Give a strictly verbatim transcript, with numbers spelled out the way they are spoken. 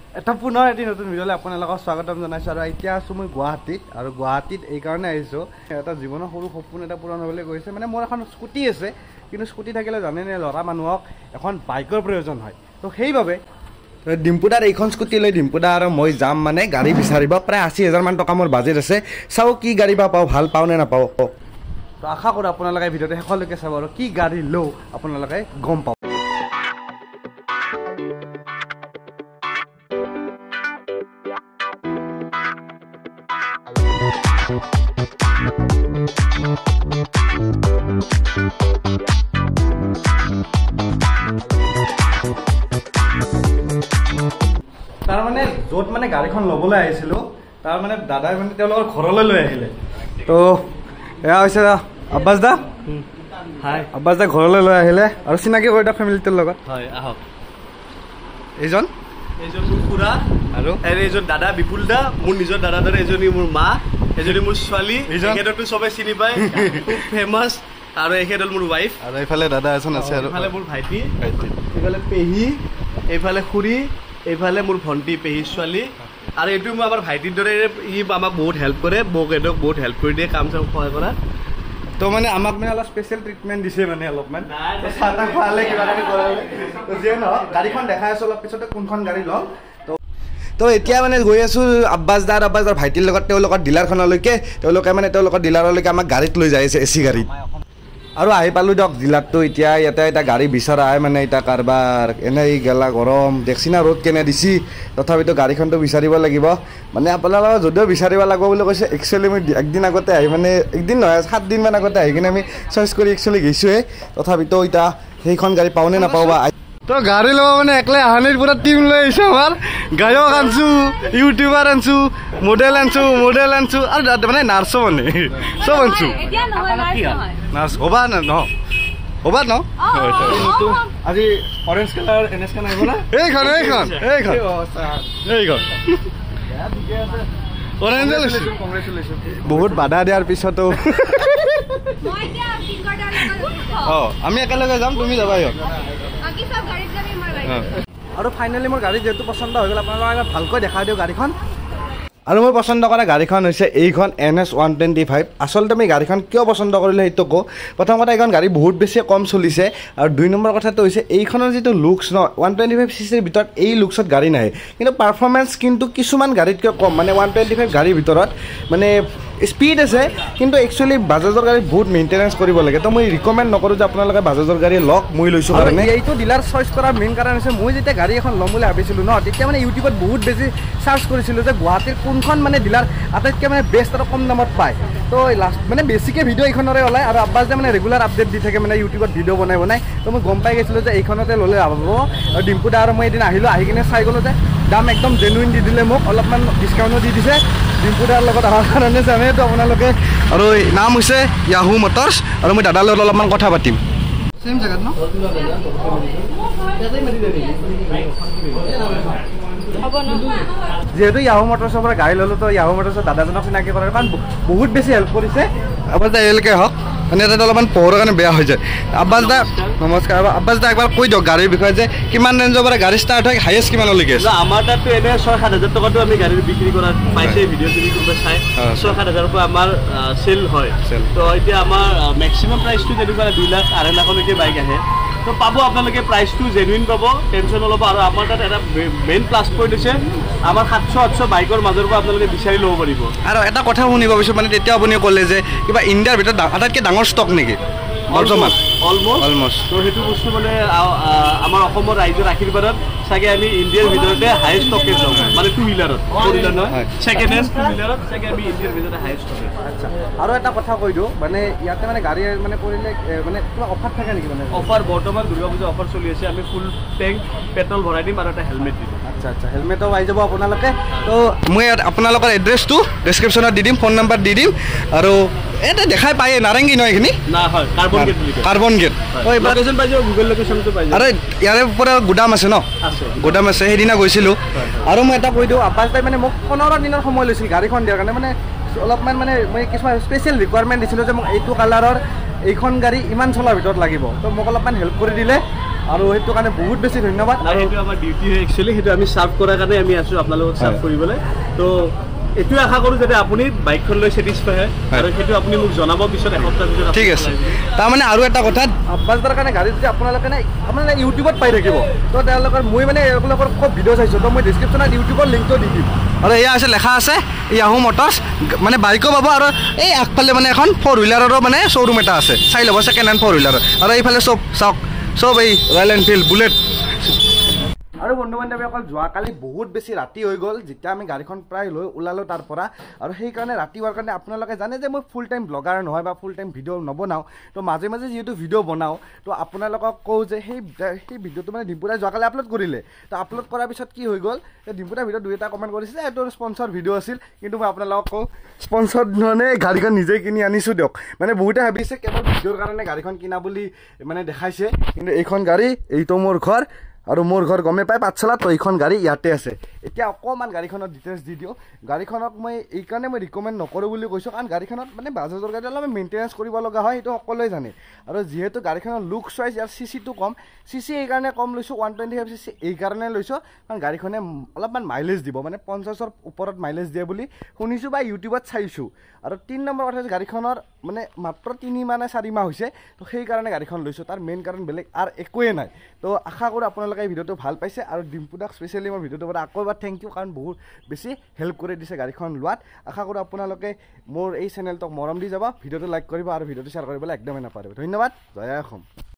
এটা পুনৰ এটি নতুন ভিডিঅ'লৈ আপোনালোকক স্বাগতম জনাইছোঁ আৰু এতিয়া আছোঁ মই গুৱাহাটীত আৰু গুৱাহাটীত এইকাৰণে আহিছোঁ এটা জীৱনৰ সৰু সপোন এটা পূৰণ হ'বলৈ গৈছে মানে মোৰ এখন স্কুটি আছে কিন্তু স্কুটি থাকিলে জানেনে ল'ৰা মানুহক এখন বাইকৰ প্ৰয়োজন হয় তো সেইবাবে ডিম্পুদাৰ এইখন স্কুটি লৈ ডিম্পুদা আৰু মই যাম মানে গাড়ী বিচাৰিব প্ৰায় আশী হাজাৰ মান টকা মোৰ বাজেট আছে চাওঁ কি গাড়ী বা পাওঁ ভাল পাওঁ নে নাপাওঁ তো আশা কৰোঁ আপোনালোকে ভিডিঅ'টো শেষলৈকে চাব আৰু কি গাড়ী লওঁ আপোনালোকে গম পাব তাৰ মানে য'ত মানে গাড়ীখন ল'বলৈ আহিছিলোঁ তাৰ মানে দাদাই মানে তেওঁলোকৰ ঘৰলৈ লৈ আহিলে তো এয়া হৈছে আব্বাছ দা হাই আব্বাছ দা ঘৰলৈ লৈ আহিলে আৰু চিনাকি কৰি দিয়ক ফেমিলিটোৰ লগত হয় আহক এইজন এইজন মোৰ খুৰা আৰু এইজন দাদা বিপুল দা মোৰ নিজৰ দাদা দৰে এজনী মোৰ মা এজনী মোৰ ছোৱালী এখেতকতো চবে চিনি পায় খুব ফেমাছ আৰু এখেত হ'ল মোৰ ৱাইফ আৰু এইফালে দাদা এজন আছে আৰু এইফালে মোৰ ভাইটি এইফালে পেহী এইফালে খুৰী এইফালে মোৰ ভণ্টি পেহী ছোৱালী আৰু এইটো মই আমাৰ ভাইটিৰ দৰে ই আমাক বহুত হেল্প কৰে মোক এডক বহুত হেল্প কৰি দিয়ে কাম চাম সহায় কৰা তো মানে আমাক মানে অলপ স্পেচিয়েল ট্ৰিটমেণ্ট দিছে মানে অলপমান চাহ তাহ খোৱালে কিবা কিবি কৰালে তো যিয়ে নহওক গাড়ীখন দেখাই আছোঁ অলপ পিছতে কোনখন গাড়ী ল'ম তো তো এতিয়া মানে গৈ আছোঁ আব্বাছ দাৰ আব্বাছ দাৰ ভাইটিৰ লগত তেওঁলোকৰ ডিলাৰখনলৈকে তেওঁলোকে মানে তেওঁলোকৰ ডিলাৰলৈকে আমাক গাড়ীত লৈ যাই আছে এ চি গাড়ীত আৰু আহি পালোঁ দিয়ক ডিলাৰটো এতিয়া ইয়াতে এটা গাড়ী বিচৰা আহে মানে এতিয়া কাৰোবাৰ এনেই গেলা গৰম দেখছি না ৰ'দ কেনে দিছি তথাপিতো গাড়ীখনটো বিচাৰিব লাগিব মানে আপোনালোকে যদিও বিচাৰিব লাগিব বুলি কৈছে একচুৱেলি মই একদিন আগতে আহি মানে একদিন নহয় সাতদিনমান আগতে আহি কিনে আমি চইচ কৰি একচুৱেলি গৈছোঁহে তথাপিতো এতিয়া সেইখন গাড়ী পাওঁনে নাপাওঁ বা তো গাড়ী ল'ব মানে একলাই আহানিৰ পুৰা টিম লৈ আহিছোঁ আমাৰ গায়ক আনছোঁ ইউটিউবাৰ আনছোঁ মডেল আনছোঁ মডেল আনছোঁ আৰু মানে নাৰ্ছো মানে চব আনছোঁ নাৰ্ছ হ'বা ন ন হ'বা ন আজি অৰেঞ্জ কালাৰ এন এছ খান আহিব না এইখন এইখন এইখন এইখন অৰেঞ্জ বহুত বাধা দিয়াৰ পিছতো অঁ আমি একেলগে যাম তুমি যাবা সিহঁত আৰু ফাইনেলি মোৰ গাড়ী যিহেতু পচন্দ হৈ গ'ল আপোনালোকে এবাৰ ভালকৈ দেখাই দিওঁ গাড়ীখন আৰু মই পচন্দ কৰা গাড়ীখন হৈছে এইখন N S one twenty five আচলতে আমি গাড়ীখন কিয় পচন্দ কৰিলোঁ সেইটো কওঁ প্ৰথম কথা এইখন গাড়ী বহুত বেছি কম চলিছে আৰু দুই নম্বৰ কথাটো হৈছে এইখনৰ যিটো লুকছ ন ওৱান টুৱেণ্টি ফাইভ চি চিৰ ভিতৰত এই লুকছত গাড়ী নাহে কিন্তু পাৰফৰ্মেঞ্চ কিন্তু কিছুমান গাড়ীতকৈ কম মানে ওৱান টুৱেণ্টি ফাইভ গাড়ীৰ ভিতৰত মানে স্পীড আছে কিন্তু একচুৱেলি বাজাজৰ গাড়ী বহুত মেইনটেনেঞ্চ কৰিব লাগে তো মই ৰিকমেণ্ড নকৰোঁ যে আপোনালোকে বাজাজৰ গাড়ী লওক মই লৈছোঁ কাৰণে এইটো ডিলাৰ চইচ কৰাৰ মেইন কাৰণ হৈছে মই যেতিয়া গাড়ী এখন ল'ম বুলি ভাবিছিলোঁ ন তেতিয়া মানে ইউটিউবত বহুত বেছি চাৰ্চ কৰিছিলোঁ যে গুৱাহাটীৰ কোনখন মানে ডিলাৰ আটাইতকৈ মানে বেষ্ট আৰু কম দামত পায় তো লাষ্ট মানে বেছিকৈ ভিডিঅ' এইখনৰে ওলায় আৰু আব্বাছে মানে ৰেগুলাৰ আপডেট দি থাকে মানে ইউটিউবত ভিডিঅ' বনাই বনাই তো মই গম পাই গৈছিলোঁ যে এইখনতে ল'লে লাভ হ'ব আৰু ডিম্পুদা আৰু মই এদিন আহিলোঁ আহি কিনে চাই গ'লোঁ যে দাম একদম জেনুইন দি দিলে মোক অলপমান ডিছকাউণ্টো দি দিছে ডিম্পুদাৰ লগত অহাৰ কাৰণে যামেতো আপোনালোকে আৰু নাম হৈছে য়াহু মটৰ্ছ আৰু মই দাদাৰ লগত অলপমান কথা পাতিম চেম জেগাত ন যিহেতু য়াহু মটৰ্ছৰ পৰা গাড়ী ল'লোঁ তো য়াহু মটৰ্ছৰ দাদাজনক চিনাকি কৰাৰ কাৰণ বহুত বেছি হেল্প কৰিছে আব্বাছ দা এলকে হওক মানে তাতে অলপমান পোহৰৰ কাৰণে বেয়া হৈ যায় আব্বাছ দা নমস্কাৰ আব্বাছ দা একবাৰ কৈ দিয়ক গাড়ীৰ বিষয়ে যে কিমান ৰেঞ্জৰ পৰা গাড়ী ষ্টাৰ্ট হয় হাইয়েষ্ট কিমানলৈকে আছে আমাৰ তাততো এনে ছয় সাত হাজাৰ টকাটো আমি গাড়ী বিক্ৰী কৰা পাইছে ভিডিঅ' চিডিঅ' কৰিব চাই ছয় সাত হাজাৰৰ পৰা আমাৰ চেল হয় তো এতিয়া আমাৰ মেক্সিমাম প্ৰাইচটো তেনেকুৱা দুই লাখ আঢ়ৈ লাখলৈকে বাইক আহে তো পাব আপোনালোকে প্ৰাইচটো জেনুইন পাব টেনশ্যন নল'ব আৰু আমাৰ তাত এটা মেইন প্লাছ পইণ্ট হৈছে আমাৰ সাতশ আঠশ বাইকৰ মাজৰ পৰা আপোনালোকে বিচাৰি ল'ব পাৰিব আৰু এটা কথা শুনিব বিচাৰিছোঁ মানে তেতিয়া আপুনি ক'লে যে কিবা ইণ্ডিয়াৰ ভিতৰত আটাইতকৈ ডাঙৰ ষ্টক নেকি বৰ্তমান অলমষ্ট অলমষ্ট তো সেইটো বস্তু মানে আমাৰ অসমৰ ৰাইজৰ আশীৰ্বাদত চাগে আমি ইণ্ডিয়াৰ ভিতৰতে হাইয়েষ্ট ষ্টকেজ হ'ম মানে টু হুইলাৰত ফ'ৰ হুইলাৰ নহয় ছেকেণ্ড হেণ্ড টু হুইলাৰত চাগে আমি ইণ্ডিয়াৰ ভিতৰতে হাইয়েষ্ট ষ্টকেজ আচ্ছা আৰু এটা কথা কৈ দিওঁ মানে ইয়াতে মানে গাড়ী মানে কৰিলে মানে কিবা অফাৰ থাকে নেকি মানে অফাৰ বৰ্তমান দুৰ্গা পূজা অফাৰ চলি আছে আমি ফুল টেংক পেট্ৰল ভৰাই দিম আৰু এটা হেলমেট দিম আচ্ছা আচ্ছা হেলমেটো পাই যাব আপোনালোকে তো মই আপোনালোকৰ এড্ৰেছটো ডেছক্ৰিপশ্যনত দি দিম ফোন নম্বৰ দি দিম আৰু এটা দেখাই পায়ে নাৰেংগী নহয় এইখিনি না হয় carbon gate carbon gate location পাই যাব গুগল লোকেশ্যনটো পাই যাব আৰু ইয়াৰে পৰা গুদাম আছে ন গুদাম আছে সেইদিনা গৈছিলোঁ আৰু মই এটা কৈ দিওঁ আব্বাছ দাই মানে মোক পোন্ধৰ দিনৰ সময় লৈছিল গাড়ীখন দিয়াৰ কাৰণে মানে অলপমান মানে মই কিছুমান স্পেচিয়েল ৰিকুৱাৰমেণ্ট দিছিলোঁ যে মোক এইটো কালাৰৰ এইখন গাড়ী ইমান চলাৰ ভিতৰত লাগিব তো মোক অলপমান হেল্প কৰি দিলে আৰু সেইটো কাৰণে বহুত বেছি ধন্যবাদ। আৰু সেইটো আমাৰ ডিউটি হয় একচুৱেলি, সেইটো আমি চাৰ্ভ কৰাৰ কাৰণে আমি আছোঁ আপোনালোকক চাৰ্ভ কৰিবলৈ। তো এইটোৱে আশা কৰোঁ যাতে আপুনি বাইকখন লৈ ছেটিছফাই হয় আৰু সেইটো আপুনি মোক জনাব পিছত এসপ্তাহ পিছত। ঠিক আছে। তাৰমানে আৰু এটা কথা, আব্বাছদাৰ কাৰণে গাড়ী যদি আপোনালোকে নাই আপোনাৰ ইউটিউবত পাই থাকিব, তো তেওঁলোকৰ মই মানে এইবিলাকৰ খুব ভিডিঅ' চাইছোঁ, তো মই ডিছক্ৰিপশ্যনত ইউটিউবৰ লিংকটো দি দিম। আৰু এয়া আছে লেখা আছে য়াহু মটৰ্ছ, মানে বাইকো পাব আৰু এই আগফালে মানে এখন ফ'ৰ হুইলাৰৰো মানে শ্ব'ৰুম এটা আছে, চাই ল'ব ছেকেণ্ড হেণ্ড ফ'ৰ হুইলাৰৰ। আৰু এইফালে চব চাওক, চব এই ৰয়েল এনফিল্ড বুলেট। আৰু বন্ধু বান্ধৱীসকল যোৱাকালি বহুত বেছি ৰাতি হৈ গ'ল যেতিয়া আমি গাড়ীখন প্ৰায় লৈ ওলালোঁ তাৰ পৰা। আৰু সেইকাৰণে ৰাতি হোৱাৰ কাৰণে আপোনালোকে জানে যে মই ফুল টাইম ব্লগাৰ নহয় বা ফুল টাইম ভিডিঅ' নবনাওঁ, তো মাজে মাজে যিহেতু ভিডিঅ' বনাওঁ, তো আপোনালোকক কওঁ যে সেই সেই ভিডিঅ'টো মানে ডিম্পুদাই যোৱাকালি আপলোড কৰিলে। তো আপলোড কৰাৰ পিছত কি হৈ গ'ল, ডিম্পুদাৰ ভিডিঅ'ত দুই এটা কমেণ্ট কৰিছে যে এইটো স্পনচৰ ভিডিঅ' আছিল, কিন্তু মই আপোনালোকক কওঁ স্পনচৰ মানে গাড়ীখন নিজেই কিনি আনিছোঁ দিয়ক। মানে বহুতে ভাবিছে কেৱল ভিডিঅ'ৰ কাৰণে গাড়ীখন কিনা বুলি মানে দেখাইছে, কিন্তু এইখন গাড়ী এইটো মোৰ ঘৰ আৰু মোৰ ঘৰ গমে পাই পাঠশালা, তো এইখন গাড়ী ইয়াতে আছে। এতিয়া অকণমান গাড়ীখনৰ ডিটেইলছ দি দিওঁ। গাড়ীখনক মই এইকাৰণে মই ৰিকমেণ্ড নকৰোঁ বুলি কৈছোঁ, কাৰণ গাড়ীখনত মানে বাজাজৰ গাড়ী অলপ মেইনটেনেঞ্চ কৰিব লগা হয়, সেইটো সকলোৱে জানে। আৰু যিহেতু গাড়ীখনৰ লুকছ ৱাইজ ইয়াৰ চি চিটো কম, চি চি এইকাৰণে কম লৈছোঁ, one twenty five C C এইকাৰণে লৈছোঁ কাৰণ গাড়ীখনে অলপমান মাইলেজ দিব, মানে পঞ্চাছৰ ওপৰত মাইলেজ দিয়ে বুলি শুনিছোঁ বা ইউটিউবত চাইছোঁ। আৰু তিনি নম্বৰ কথা হৈছে গাড়ীখনৰ মানে মাত্ৰ তিনি মানে চাৰি মাহ হৈছে, তো সেইকাৰণে গাড়ীখন লৈছোঁ। তাৰ মেইন কাৰণ বেলেগ আৰু একোৱে নাই। তো আশা কৰোঁ আপোনালোকে এই ভিডিঅ'টো ভাল পাইছে, আৰু ডিম্পুদাক স্পেচিয়েলি মই ভিডিঅ'টোৰ পৰা আকৌ এবাৰ থেংক ইউ, কাৰণ বহুত বেছি হেল্প কৰি দিছে গাড়ীখন লোৱাত। আশা কৰোঁ আপোনালোকে মোৰ এই চেনেলটোক মৰম দি যাব, ভিডিঅ'টো লাইক কৰিব আৰু ভিডিঅ'টো শ্বেয়াৰ কৰিবলৈ একদমেই নাপাহৰিব। ধন্যবাদ। জয় অসম।